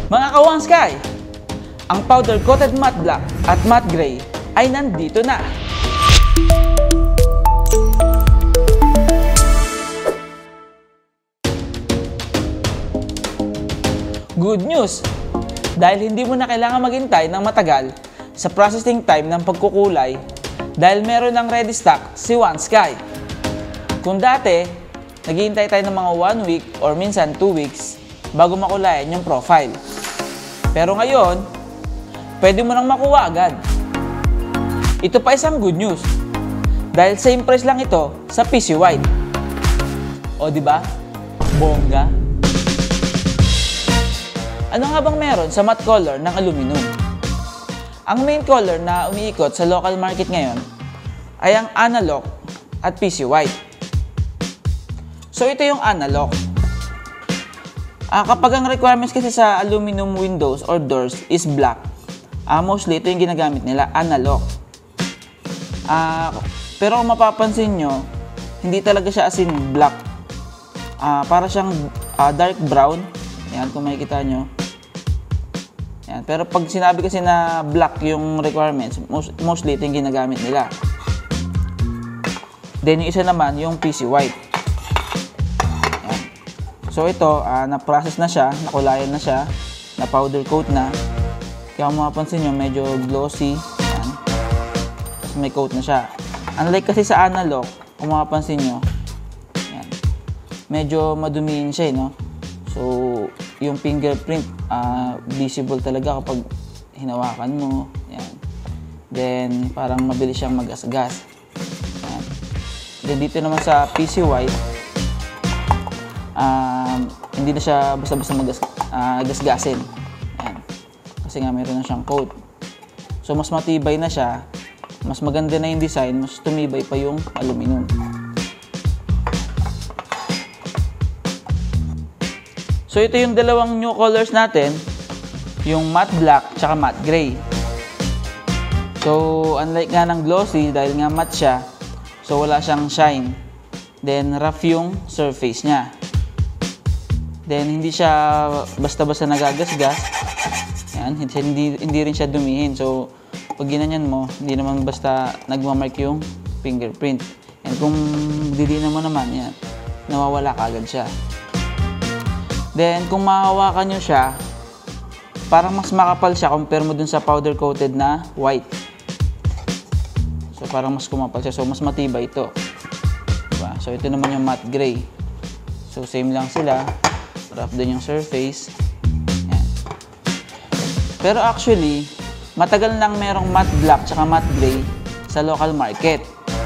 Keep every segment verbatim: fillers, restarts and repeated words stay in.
Mga ka-Sky, ang powder-coated matte black at matte gray ay nandito na. Good news! Dahil hindi mo na kailangan maghintay ng matagal sa processing time ng pagkukulay dahil meron ng ready stock si anSky. Kung dati, naghihintay tayo ng mga one week or minsan two weeks bago makulayan yung profile. Pero ngayon, pwede mo nang makuha agad. Ito pa isang good news dahil same price lang ito sa P C White. O di ba? Bongga. Ano nga bang meron sa matte color ng aluminum? Ang main color na umiikot sa local market ngayon ay ang analog at P C White. So ito yung analog. Ah, kapag ang requirements kasi sa aluminum windows or doors is black, ah, mostly ito yung ginagamit nila, analog. Ah, pero kung mapapansin nyo, hindi talaga siya as in black. Ah, para siyang ah, dark brown. Yan, kung makikita nyo. Yan. Pero pag sinabi kasi na black yung requirements, most, mostly ito yung ginagamit nila. Then yung isa naman, yung P C White. Yan. So ito, uh, na-process na siya, nakulayan na siya, na-powder coat na. Kaya kung mapapansin nyo, medyo glossy. Yan. Tapos may coat na siya. Unlike kasi sa analog, kung mapapansin nyo, yan, medyo madumiin siya, no? So, yung fingerprint, uh, visible talaga kapag hinawakan mo. Yan. Then, parang mabilis siyang magasgas. Yan. Then, dito naman sa P C White, um, hindi na siya basta-basta magasgasin. Yan. Kasi nga, meron na siyang coat. So, mas matibay na siya. Mas maganda na yung design, mas tumibay pa yung aluminum. So ito yung dalawang new colors natin, yung matte black tsaka matte gray. So unlike nga ng glossy, dahil nga matte siya, so wala siyang shine. Then rough yung surface niya. Then hindi siya basta-basta nagagasgas. Yan, hindi, hindi rin siya dumihin. So pag ginanyan mo, hindi naman basta nagmamark yung fingerprint. And kung didinan mo naman, yan, nawawala kagad siya. Then, kung mahawakan nyo siya, parang mas makapal siya compare mo dun sa powder-coated na white. So, parang mas kumapal siya. So, mas matibay ito. Diba? So, ito naman yung matte gray. So, same lang sila. Rough din yung surface. Yan. Pero actually, matagal nang merong matte black tsaka matte gray sa local market.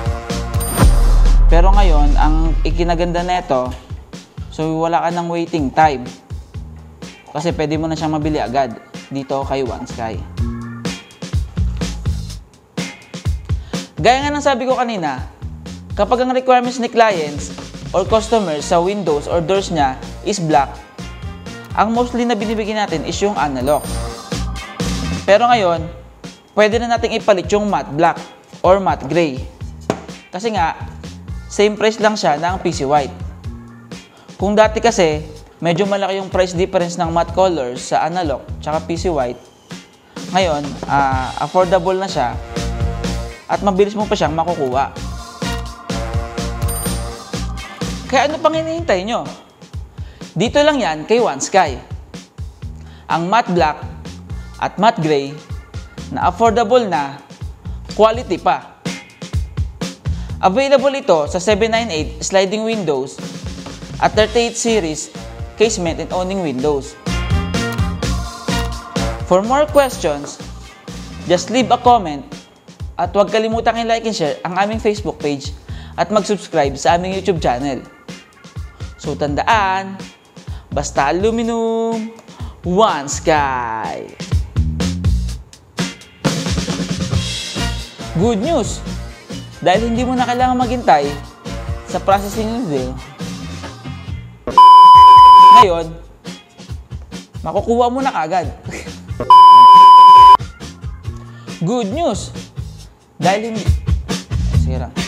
Pero ngayon, ang ikinaganda nito, so, wala ka ng waiting time. Kasi pwede mo na siyang mabili agad dito kay anSky. Gaya nga ng sabi ko kanina, kapag ang requirements ni clients or customers sa windows or doors niya is black, ang mostly na binibigyan natin is yung analog. Pero ngayon, pwede na natin ipalit yung matte black or matte gray. Kasi nga, same price lang siya ng P C White. Kung dati kasi, medyo malaki yung price difference ng matte colors sa analog tsaka P C White. Ngayon, uh, affordable na siya at mabilis mo pa siyang makukuha. Kaya ano pang hinihintay nyo? Dito lang yan kay anSky. Ang matte black at matte gray na affordable na, quality pa. Available ito sa seven ninety-eight sliding windows at thirty-eight series casement and owning windows. For more questions, just leave a comment at huwag kalimutang i-like and share ang aming Facebook page at mag-subscribe sa aming YouTube channel. So tandaan, basta aluminum, anSky! Good news! Dahil hindi mo na kailangan maghintay sa processing review, ngayon, makukuha mo na kagad. Good news! Dahil hindi... Sige lang.